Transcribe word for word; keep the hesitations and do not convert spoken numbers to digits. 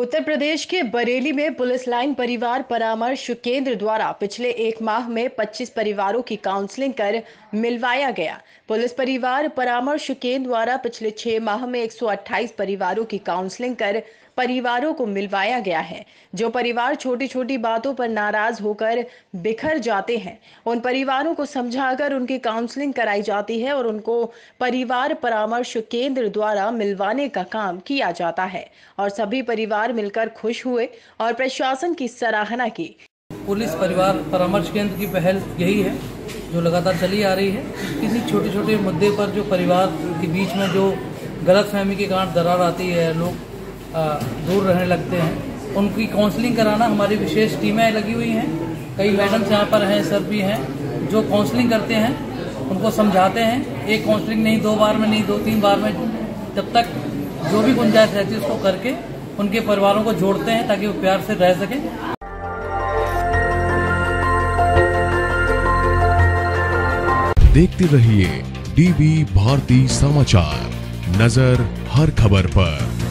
उत्तर प्रदेश के बरेली में police line परिवार परामर्श केंद्र द्वारा पिछले एक माह में पच्चीस परिवारों की काउंसलिंग कर मिलवाया गया। पुलिस परिवार परामर्श केंद्र द्वारा पिछले छह माह में एक सौ अट्ठाईस परिवारों की काउंसलिंग कर परिवारों को मिलवाया गया है। जो परिवार छोटी छोटी बातों पर नाराज होकर बिखर जाते हैं, उन परिवारों को समझाकर उनकी काउंसलिंग कराई जाती है और उनको परिवार परामर्श केंद्र द्वारा मिलवाने का काम किया जाता है और सभी परिवार मिलकर खुश हुए और प्रशासन की सराहना की। पुलिस परिवार परामर्श केंद्र की पहल यही है जो लगातार चली आ रही है। किसी छोटे छोटे मुद्दे पर जो परिवार के बीच में जो गलतफहमी के कारण दरार आती है, लोग दूर रहने लगते हैं, उनकी काउंसलिंग कराना हमारी विशेष टीमें लगी हुई हैं। कई मैडम्स यहाँ पर हैं, सर भी हैं जो काउंसलिंग करते हैं, उनको समझाते हैं। एक काउंसलिंग नहीं, दो बार में नहीं, दो तीन बार में, जब तक जो भी गुंजाइश रहती है उसको करके उनके परिवारों को जोड़ते हैं ताकि वो प्यार से रह सकें। देखते रहिए डीवी भारती समाचार, नजर हर खबर पर।